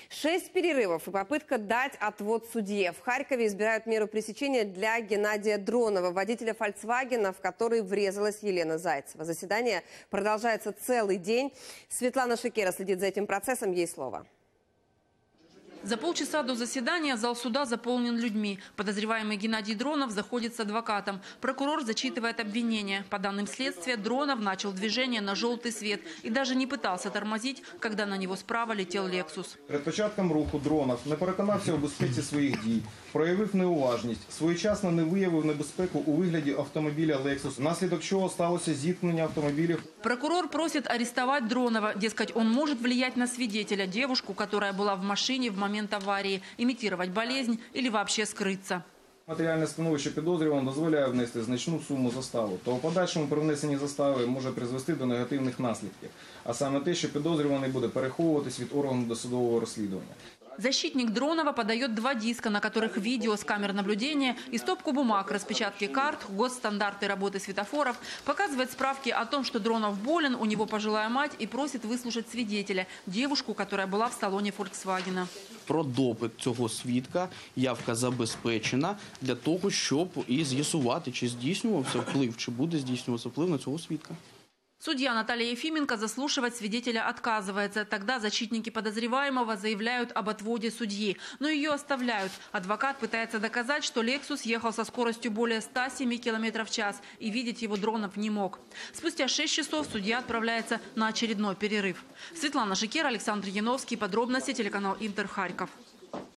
6 перерывов и попытка дать отвод судье. В Харькове избирают меру пресечения для Геннадия Дронова, водителя «Фольксвагена», в который врезалась Елена Зайцева. Заседание продолжается целый день. Светлана Шикера следит за этим процессом. Ей слово. За полчаса до заседания зал суда заполнен людьми. Подозреваемый Геннадий Дронов заходит с адвокатом. Прокурор зачитывает обвинение. По данным следствия, Дронов начал движение на желтый свет и даже не пытался тормозить, когда на него справа летел «Лексус». Перед початком руху Дронов не переконався у безпеці своїх дій, проявив неуважність, своєчасно не виявив небезпеку у вигляді автомобіля «Лексус», внаслідок чого сталося зіткнення автомобілів. Прокурор просит арестовать Дронова. Дескать, он может влиять на свидетеля, девушку, которая была в машине в момент аварии, имитировать болезнь или вообще скрыться. Матеріальне становище підозрюваного дозволяє внести значну суму заставу, то у подальшому при внесенні застави може призвести до негативних наслідків, а саме те, що підозрюваний буде переховуватись від органу досудового розслідування. Защитник Дронова подает 2 диска, на которых видео с камер наблюдения и стопку бумаг, распечатки карт, госстандарты работы светофоров, показывает справки о том, что Дронов болен, у него пожилая мать, и просит выслушать свидетеля, девушку, которая была в салоне «Фольксвагена». Про допит цього свідка явка забезпечена для того, щоб і з'ясувати, чи здійснювався вплив, чи буде здійснюватися вплив на цього свідка. Судья Наталья Ефименко заслушивать свидетеля отказывается. Тогда защитники подозреваемого заявляют об отводе судьи. Но ее оставляют. Адвокат пытается доказать, что «Лексус» ехал со скоростью более 107 км в час. И видеть его Дронов не мог. Спустя 6 часов судья отправляется на очередной перерыв. Светлана Шикера, Александр Яновский. Подробности телеканал Интер, Харьков.